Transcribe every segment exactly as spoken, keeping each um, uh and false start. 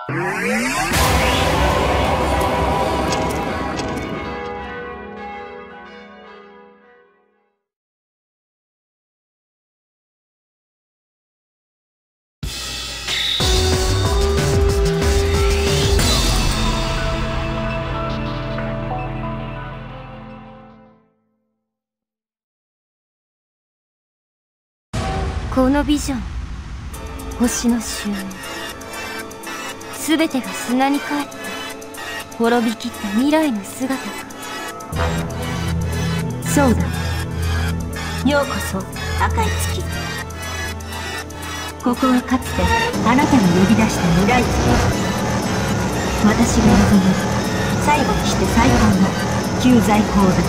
このビジョン、星の終焉、すべてが砂に帰って滅びきった未来の姿か。 そうだ、ようこそ赤い月。ここはかつてあなたが呼び出した未来図。私が望む最後にして最高の救済法だ。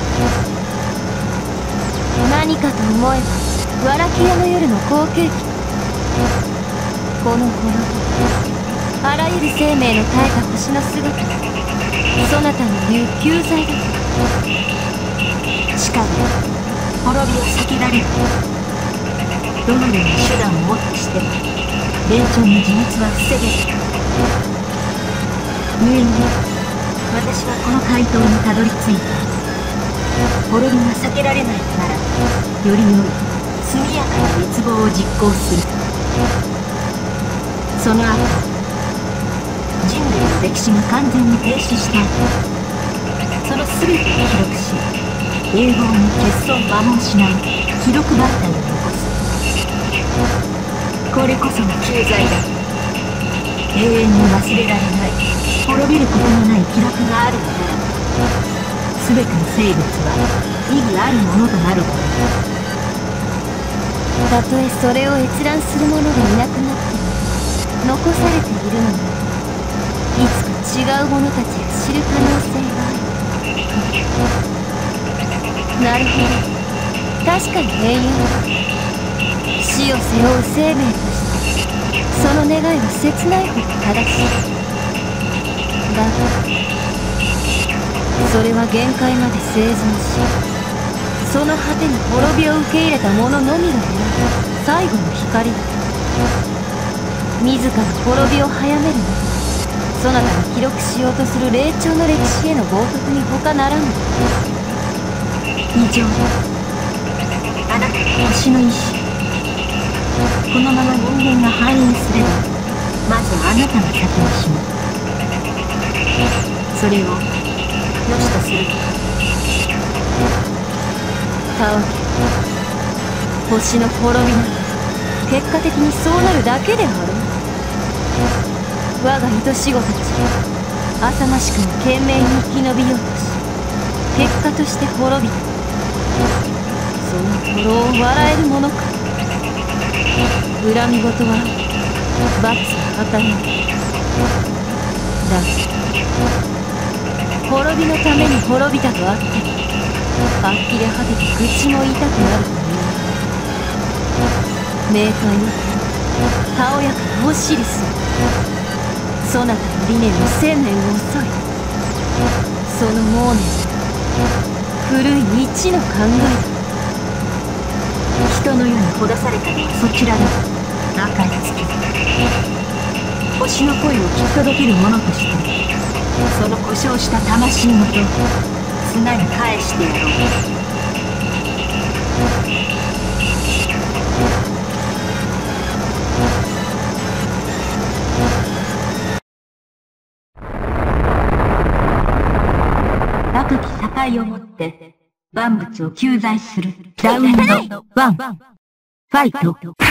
何かと思えばわらき屋の夜の好景気。この滅び、あらゆる生命の絶えた星の姿、そなたの言う救済だ。 しかも滅びを避けられる。どのような手段をもってしても霊長の自滅は防げる。故に私はこの回答にたどり着いた。滅びが避けられないなら、より良い速やかな滅亡を実行する。その後、人類の歴史が完全に停止した後、その全てを記録し、永劫に欠損摩耗しない記録媒体を残す。これこそが救済だ。永遠に忘れられない、滅びることのない記録があるのなら、全ての生物は意義あるものとなるのだ。 たとえそれを閲覧する者がいなくなっても残されているのに、いつか違う者たちが知る可能性がある。なるほど、確かに永遠は死を背負う生命として、その願いは切ないほど正しい。だがそれは限界まで生存し、その果てに滅びを受け入れた者のみが選ぶ最後の光だ。自ら滅びを早めるのは、そなたが記録しようとする霊長の歴史への冒涜に他ならぬ。 異常だ。あなたは星の意志。このまま人間が繁栄すれば、まずあなたが先に死ぬ。それを良しとするか。 たわけ、星の滅びなど結果的にそうなるだけであろう。我が愛し子たちは浅ましくも懸命に生き延びようとし、結果として滅びた。その頃を笑えるものか。恨み事は罰を与えない。だが滅びのために滅びたとあっても、呆れ果てて口も痛くなるという。冥界のたおやかなオシリス、そなたの理念の千年を襲い、その妄念は古い一の考えだ。人の世にほだされたのはそちらだ。赤い月、星の声を聞き届ける者として、その故障した魂ごと砂に返してやろう。若き境をもって万物を救済するラウンドワン、ファイト。音楽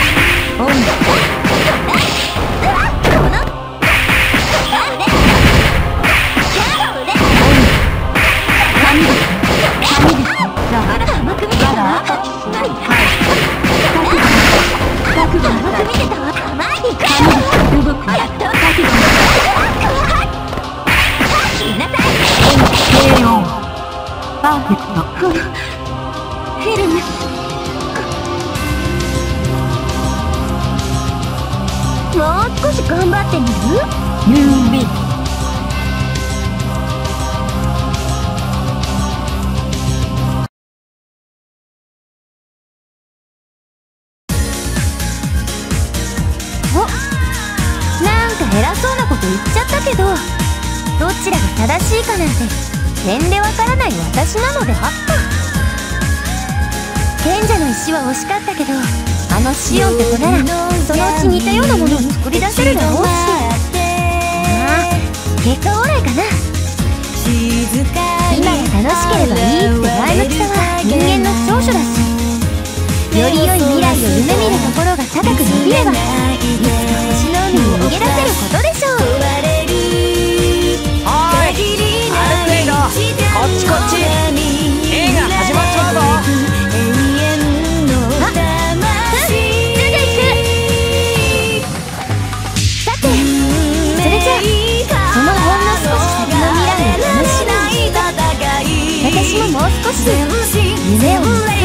パーフェクト。フィルム。もう少し頑張ってみる？ユービー。お、なんか偉そうなこと言っちゃゃったけど、どちらが正しいかなんて点でわからない私なのであった。賢者の石は惜しかったけど、あのシオンって子ならそのうち似たようなものを作り出せるだろうし、まあ結果オーライかな。今が楽しければいいって前向きさは人間の長所だし、より良い未来を夢見る心が高く伸びれば、いつか星の海に逃げ出せることでしょう。 はーい、アルクレイド、こっちこっち、映画始まっちまうぞ。 あ、うん、すぐ行く。さて、それじゃあそのほんの少し先の未来を楽しみに、私ももう少し夢を見つけ